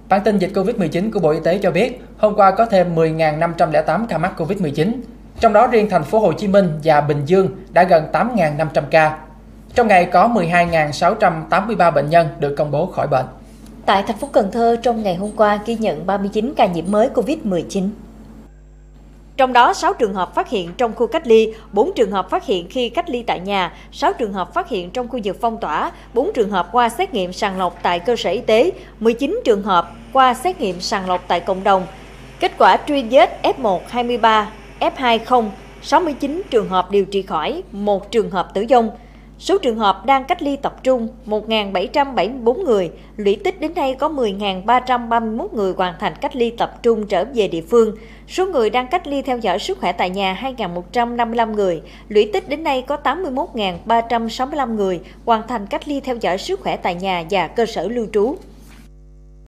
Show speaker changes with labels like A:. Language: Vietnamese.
A: Bản tin dịch Covid-19 của Bộ Y tế cho biết, hôm qua có thêm 10.508 ca mắc Covid-19. Trong đó riêng thành phố Hồ Chí Minh và Bình Dương đã gần 8.500 ca. Trong ngày có 12.683 bệnh nhân được công bố khỏi bệnh.
B: Tại thành phố Cần Thơ, trong ngày hôm qua ghi nhận 39 ca nhiễm mới Covid-19. Trong đó 6 trường hợp phát hiện trong khu cách ly, 4 trường hợp phát hiện khi cách ly tại nhà, 6 trường hợp phát hiện trong khu vực phong tỏa, 4 trường hợp qua xét nghiệm sàng lọc tại cơ sở y tế, 19 trường hợp qua xét nghiệm sàng lọc tại cộng đồng. Kết quả truy vết F1 23, F2 0, 69 trường hợp điều trị khỏi, 1 trường hợp tử vong. Số trường hợp đang cách ly tập trung 1.774 người, lũy tích đến nay có 10.331 người hoàn thành cách ly tập trung trở về địa phương. Số người đang cách ly theo dõi sức khỏe tại nhà 2.155 người, lũy tích đến nay có 81.365 người hoàn thành cách ly theo dõi sức khỏe tại nhà và cơ sở lưu trú.